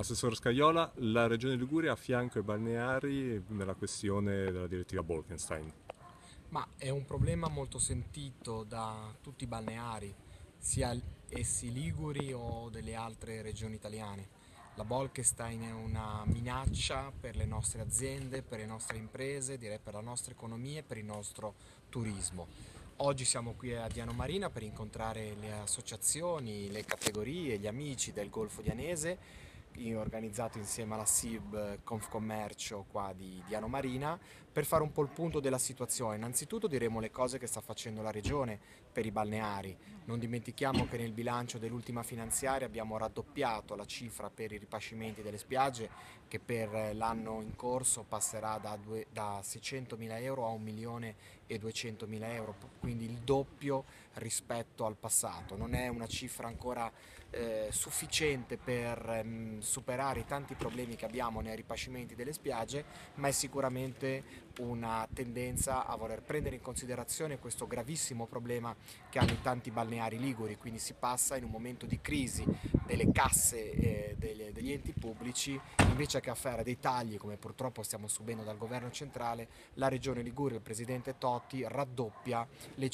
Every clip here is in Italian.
Assessore Scaiola, la Regione Liguria affianca i balneari nella questione della direttiva Bolkestein. Ma è un problema molto sentito da tutti i balneari, sia essi liguri o delle altre regioni italiane. La Bolkestein è una minaccia per le nostre aziende, per le nostre imprese, direi per la nostra economia e per il nostro turismo. Oggi siamo qui a Diano Marina per incontrare le associazioni, le categorie, gli amici del Golfo Dianese, organizzato insieme alla SIB Confcommercio qua di Diano Marina, per fare un po' il punto della situazione. Innanzitutto diremo le cose che sta facendo la Regione per i balneari. Non dimentichiamo che nel bilancio dell'ultima finanziaria abbiamo raddoppiato la cifra per i ripascimenti delle spiagge, che per l'anno in corso passerà da 600.000 euro a 1.200.000 euro, quindi il doppio rispetto al passato. Non è una cifra ancora sufficiente per superare i tanti problemi che abbiamo nei ripascimenti delle spiagge, ma è sicuramente una tendenza a voler prendere in considerazione questo gravissimo problema che hanno i tanti balneari liguri. Quindi si passa in un momento di crisi delle casse degli enti pubblici, invece che a fare dei tagli come purtroppo stiamo subendo dal governo centrale, la regione Liguria, il presidente Totti, raddoppia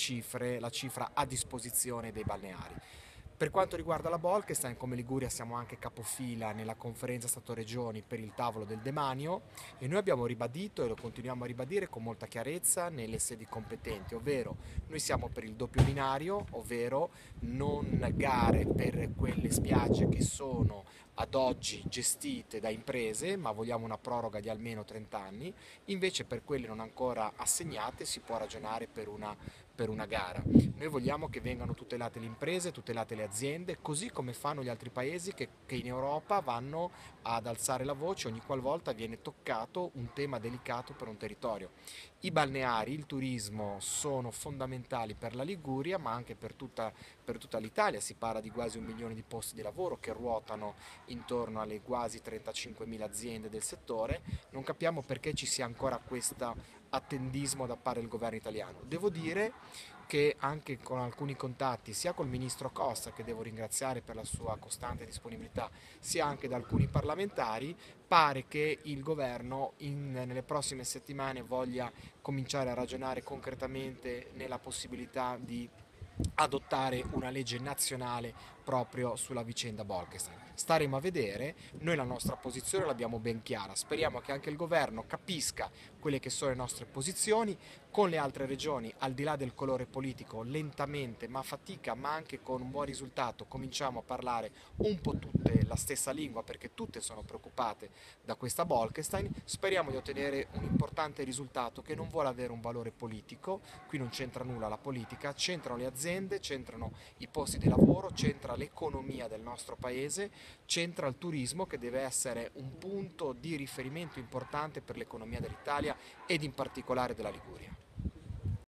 la cifra a disposizione dei balneari. Per quanto riguarda la Bolkestein, come Liguria siamo anche capofila nella conferenza Stato-Regioni per il tavolo del demanio, e noi abbiamo ribadito e lo continuiamo a ribadire con molta chiarezza nelle sedi competenti, ovvero noi siamo per il doppio binario, ovvero non gare per quelle spiagge che sono ad oggi gestite da imprese, ma vogliamo una proroga di almeno 30 anni, invece per quelle non ancora assegnate si può ragionare per una gara. Noi vogliamo che vengano tutelate le imprese, tutelate le aziende, così come fanno gli altri paesi che in Europa vanno ad alzare la voce ogni qualvolta viene toccato un tema delicato per un territorio. I balneari, il turismo sono fondamentali per la Liguria, ma anche per tutta l'Italia. Si parla di quasi 1 milione di posti di lavoro che ruotano intorno alle quasi 35.000 aziende del settore. Non capiamo perché ci sia ancora questo attendismo da parte del governo italiano. Devo dire che anche con alcuni contatti, sia col ministro Costa, che devo ringraziare per la sua costante disponibilità, sia anche da alcuni parlamentari, pare che il governo nelle prossime settimane voglia cominciare a ragionare concretamente nella possibilità di adottare una legge nazionale proprio sulla vicenda Bolkestein. Staremo a vedere, noi la nostra posizione l'abbiamo ben chiara, speriamo che anche il governo capisca quelle che sono le nostre posizioni. Con le altre regioni, al di là del colore politico, lentamente ma a fatica, ma anche con un buon risultato, cominciamo a parlare un po' tutte la stessa lingua, perché tutte sono preoccupate da questa Bolkestein. Speriamo di ottenere un importante risultato che non vuole avere un valore politico. Qui non c'entra nulla la politica, c'entrano le aziende, c'entrano i posti di lavoro, c'entra l'economia del nostro paese, c'entra il turismo, che deve essere un punto di riferimento importante per l'economia dell'Italia ed in particolare della Liguria.